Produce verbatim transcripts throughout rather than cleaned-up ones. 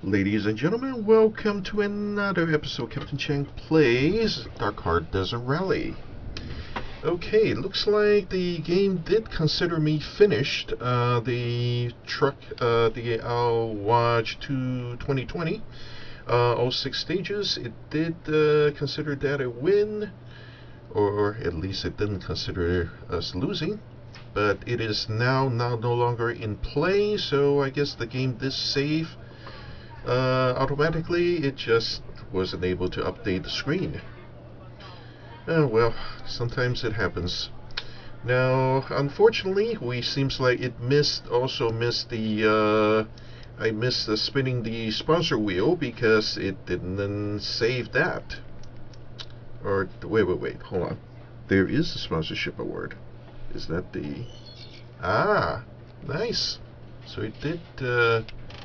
Ladies and gentlemen, welcome to another episode of Captain Chang Plays Dakar Desert Rally. Okay, looks like the game did consider me finished. Uh, the truck, uh, the I'll Watch to twenty twenty, uh, all six stages, it did uh, consider that a win, or at least it didn't consider us losing. But it is now, now no longer in play, so I guess the game did save Uh, automatically. It just wasn't able to update the screen. Oh well, sometimes it happens. Now, unfortunately, we seems like it missed, also missed the, uh, I missed the spinning the sponsor wheel because it didn't save that. Or, wait, wait, wait, hold on. There is a sponsorship award. Is that the, ah, nice. So it did, uh,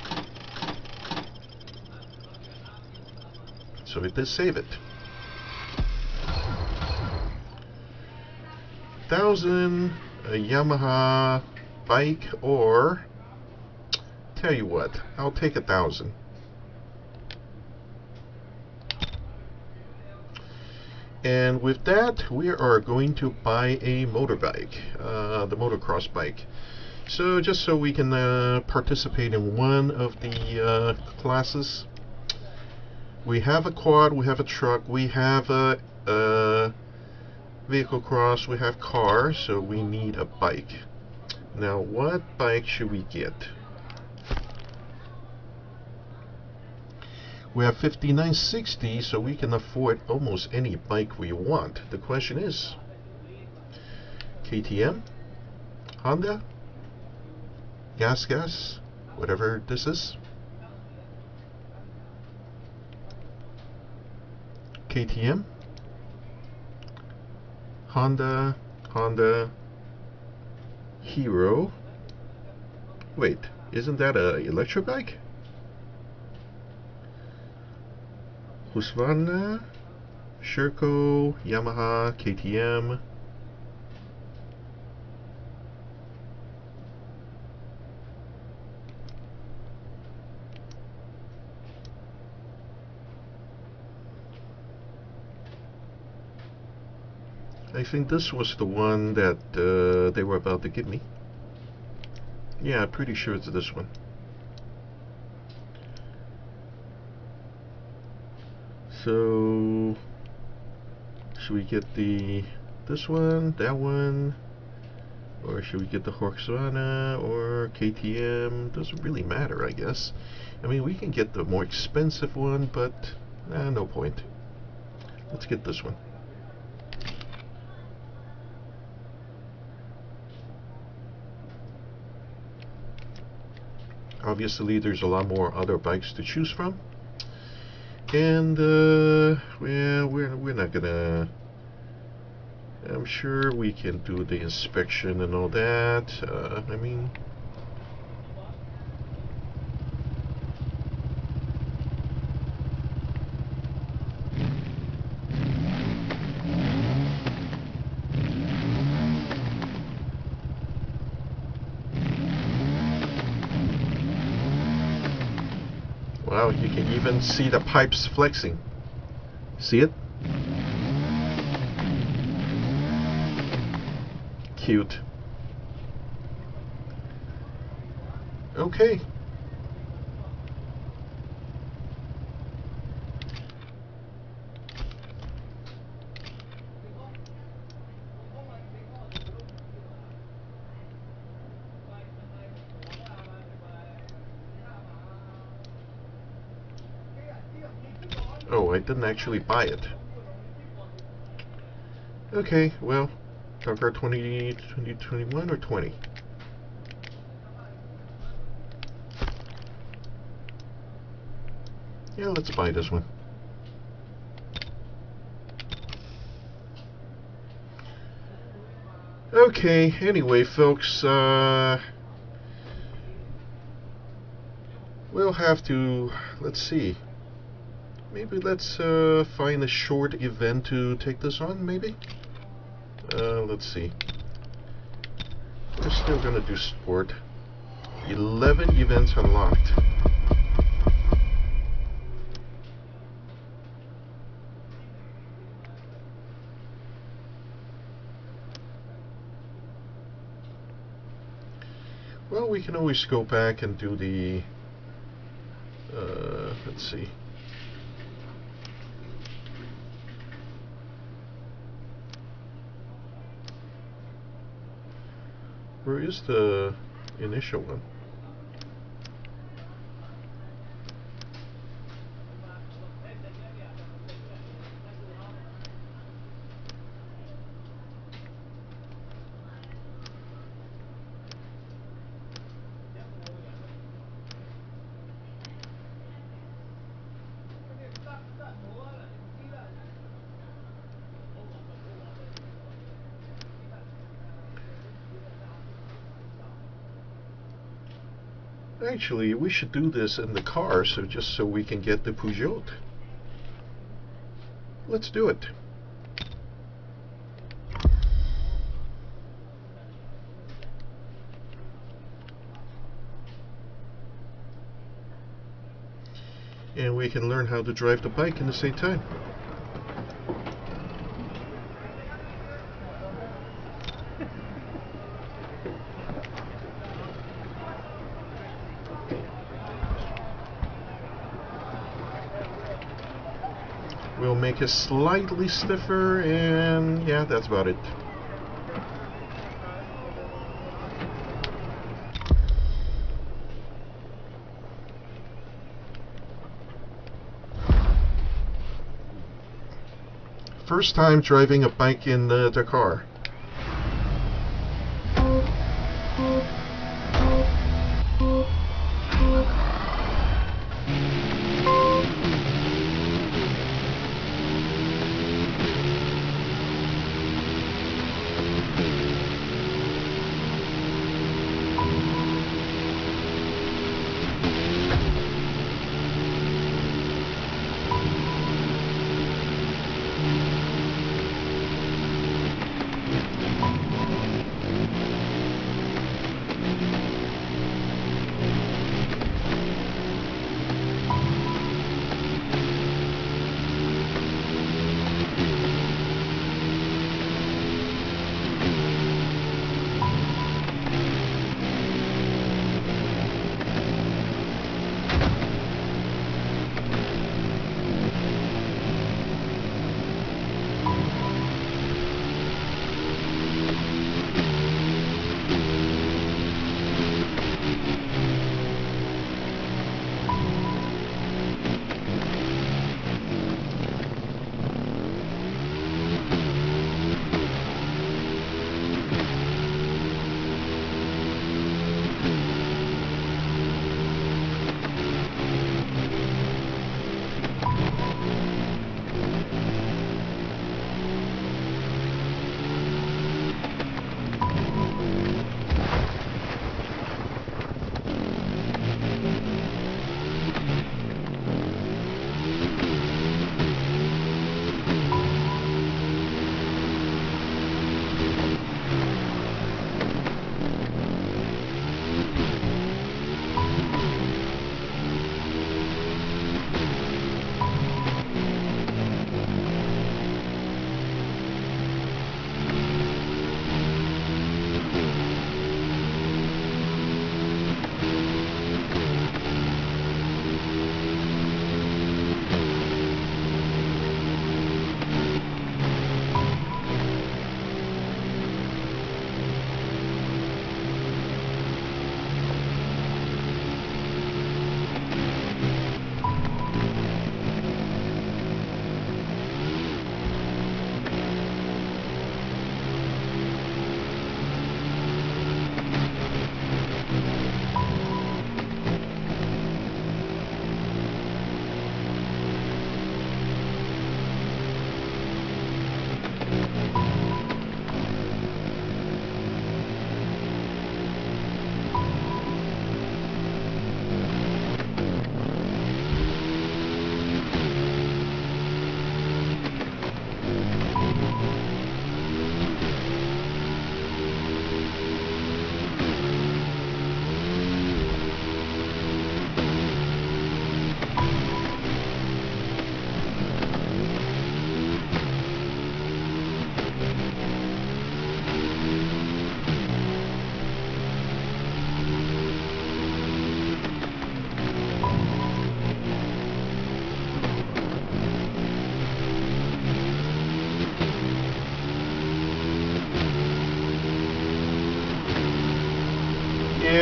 So it did save it. Thousand, a Yamaha bike, or tell you what, I'll take a thousand. And with that, we are going to buy a motorbike, uh, the motocross bike. So just so we can uh, participate in one of the uh, classes. We have a quad, we have a truck, we have a, a vehicle cross, we have car, so we need a bike. Now, what bike should we get? We have fifty-nine sixty, so we can afford almost any bike we want. The question is, K T M, Honda, Gas Gas, whatever this is. K T M, Honda, Honda, Hero. Wait, isn't that a electric bike? Husqvarna, Sherco, Yamaha, K T M. I think this was the one that uh, they were about to give me. Yeah, I'm pretty sure it's this one. So, should we get the this one, that one, or should we get the Husqvarna or K T M? Doesn't really matter, I guess. I mean, we can get the more expensive one, but eh, no point. Let's get this one. Obviously, there's a lot more other bikes to choose from, and uh, well, we're we're not gonna. I'm sure we can do the inspection and all that. Uh, I mean, wow, you can even see the pipes flexing. See it? Cute. Okay. Oh, I didn't actually buy it. Okay, well, Dakar twenty, twenty twenty-one or twenty? Yeah, let's buy this one. Okay, anyway, folks, uh, we'll have to, let's see. Maybe let's uh, find a short event to take this on, maybe? Uh, let's see. We're still gonna do sport. eleven events unlocked. Well, we can always go back and do the, uh, let's see. Where is the initial one? Actually, we should do this in the car, so just so we can get the Peugeot. Let's do it. And we can learn how to drive the bike in the same time. We'll make it slightly stiffer, and yeah, that's about it. First time driving a bike in uh, Dakar.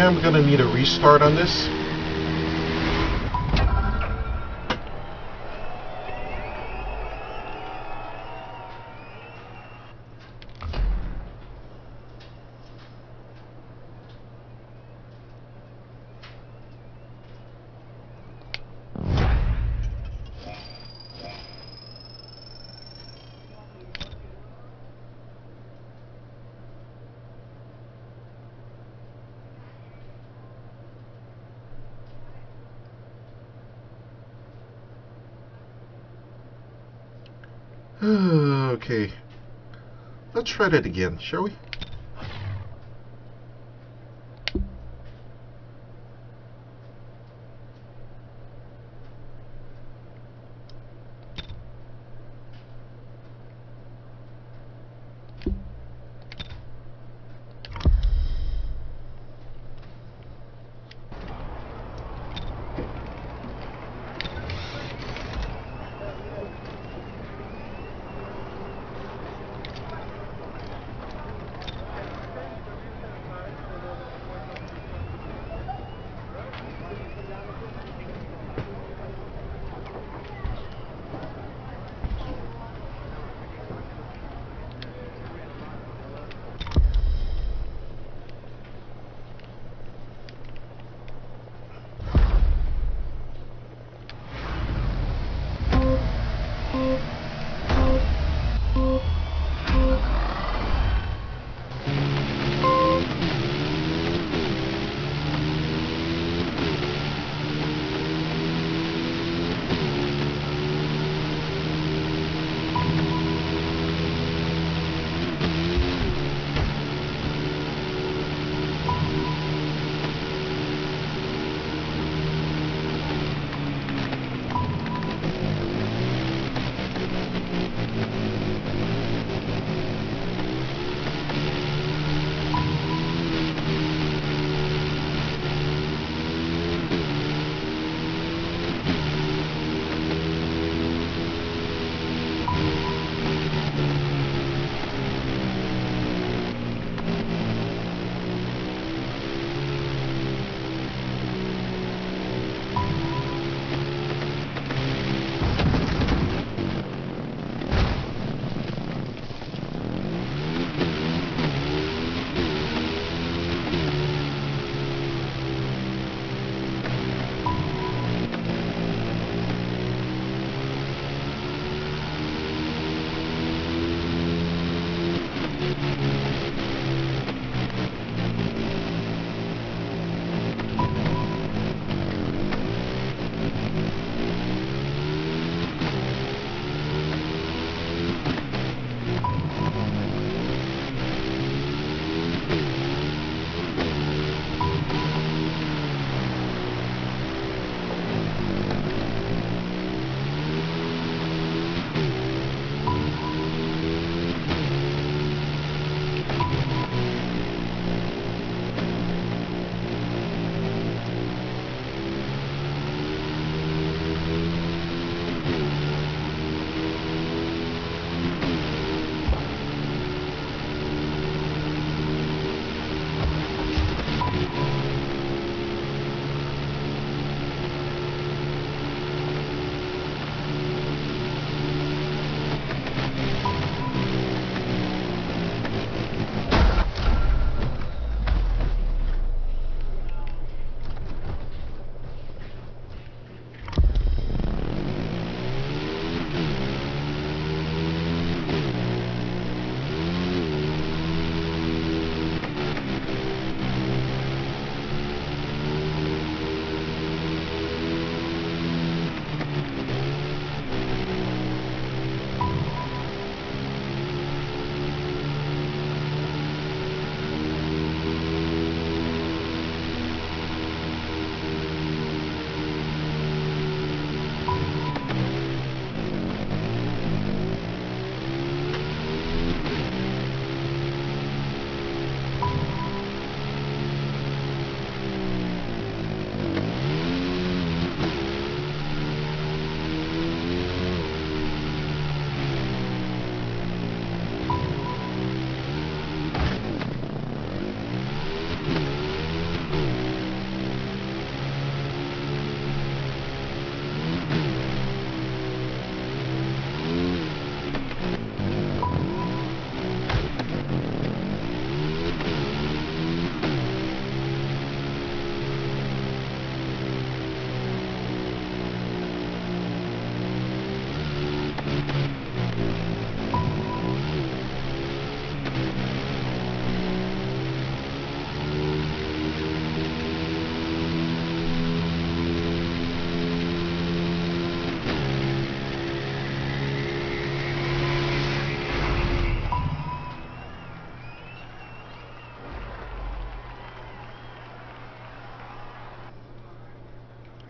am gonna need a restart on this. Okay, let's try that again, shall we?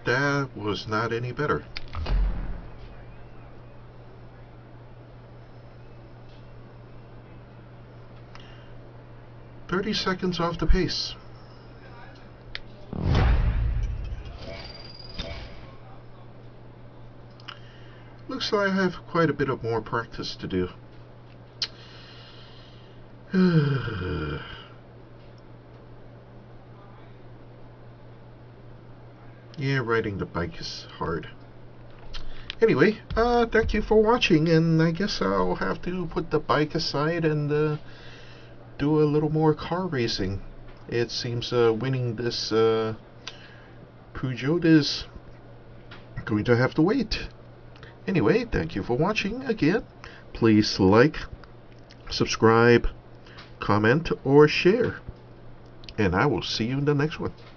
that was not any better. thirty seconds off the pace. Looks like I have quite a bit of more practice to do. Yeah, riding the bike is hard. Anyway, uh, thank you for watching, and I guess I'll have to put the bike aside and uh, do a little more car racing. It seems uh, winning this uh, Peugeot is going to have to wait. Anyway, thank you for watching again. Please like, subscribe, comment, or share. And I will see you in the next one.